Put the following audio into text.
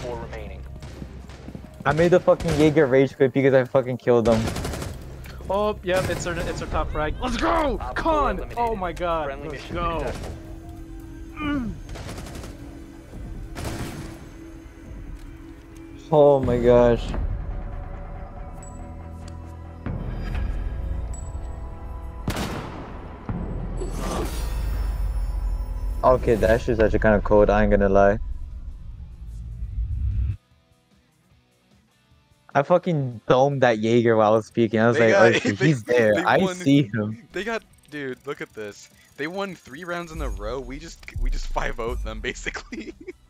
4 remaining. I made the fucking Jaeger rage quit because I fucking killed him. Oh, yep, it's our top frag. Let's go! Op 4 Con! eliminated. Oh my god. Friendly Let's mission go. successful. Oh my gosh. Okay, that shit's actually kind of cold, I ain't gonna lie. I fucking domed that Jaeger while I was speaking. I was like, oh shit, he's there. I see him. They got, dude, look at this. They won 3 rounds in a row. We just 5-0'd them basically.